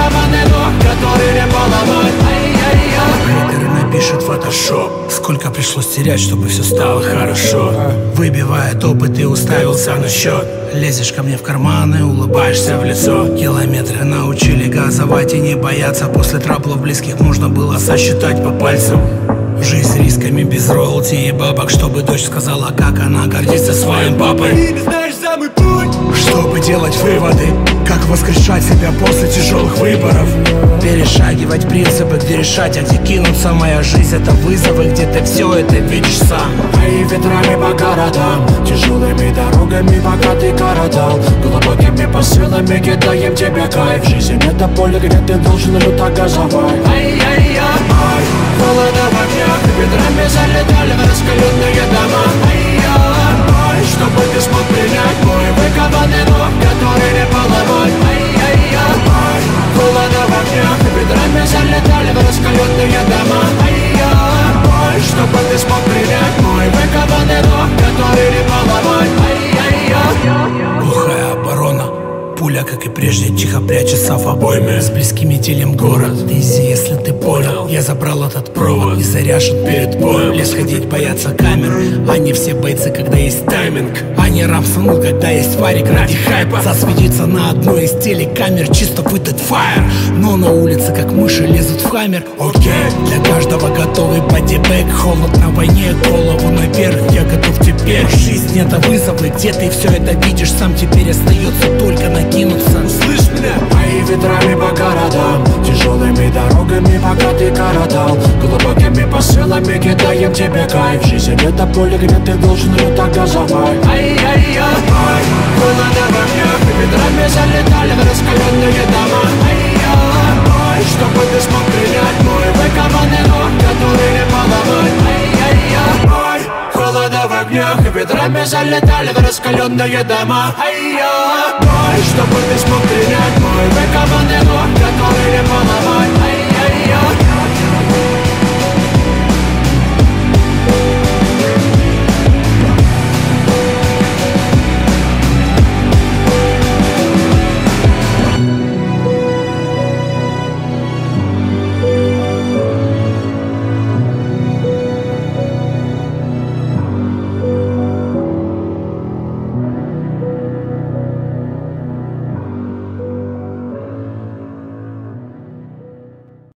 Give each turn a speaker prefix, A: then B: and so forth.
A: выкованный дух, который не поломать.
B: Хейтеры напишут фотошоп. Сколько пришлось терять, чтобы все стало хорошо. Выбивает опыт и уставился на счет. Лезешь ко мне в карман и улыбаешься в лицо. Километры научили газовать и не бояться. После траблов близких можно было сосчитать по пальцам. Жизнь с рисками, без роялти и бабок. Чтобы дочь сказала, как она гордится своим папой.
A: Ты не знаешь самый путь,
B: чтобы делать выводы, как воскрешать себя после тяжелых выборов. Перешагивать принципы, где решать, а где кинуться. Моя жизнь — это вызовы, где ты все это видишь сам.
A: мои ветрами по городам, тяжелыми дорогами, пока ты городал. Глубокими посылами кидаем тебе кайф. Жизнь — это поле, где ты должен люто газовать. Холодно в огнях, ветрами залетали в раскаленные дома. Чтобы ты смог принять мой выкованный дух, который не поломать. Холодно в огнях, ветрами залетали в раскаленные дома. Чтобы ты смог принять мой выкованный дух, который не поломать.
B: Глухая оборона, пуля, как и прежде, тихо прячется в обойме. С близкими делим город, изи, если ты понял. Я забрал этот провод и заряжен перед боем. Лес ходить боятся камер, они все бойцы, когда есть тайминг. Они рамсанут, когда есть варик ради хайпа. Засветиться на одной из телекамер, чисто выдать фаер. Но на улице, как мыши, лезут в хаммер. Окей, для каждого готовый бодибэк. Холод на войне, голову наверх, я готов теперь. Жизнь — это вызовы, где ты все это видишь сам. Теперь остается только накинуться.
A: Услышь меня! Мои ветрами по городам, тяжелыми дорогами, пока ты городал. Глубокими посылами кидаем тебе кайф. Жизнь — это поле, где ты должен люто газовать. Холодно в огнях, ветрами залетали в раскаленные дома. Чтобы ты смог принять мой выкованный дух, который не поломать. Холодно в огнях, ветрами залетали в раскаленные дома. Чтобы ты смог принять мой выкованный